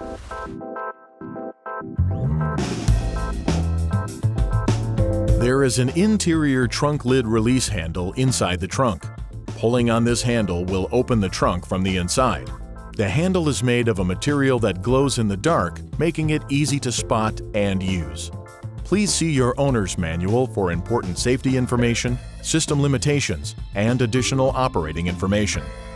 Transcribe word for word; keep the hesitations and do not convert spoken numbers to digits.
There is an interior trunk lid release handle inside the trunk. Pulling on this handle will open the trunk from the inside. The handle is made of a material that glows in the dark, making it easy to spot and use. Please see your owner's manual for important safety information, system limitations, and additional operating information.